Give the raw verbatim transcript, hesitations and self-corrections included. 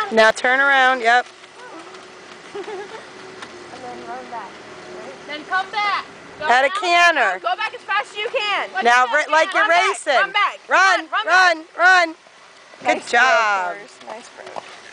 Now turn around, yep. And then run back. Right? Then come back. Go At a down, canter. Go back as fast as you can. Like Now, that, like you're run back, racing. run back, Run, run, run run, run. Good Nice job. throw, Forrest. Nice throw.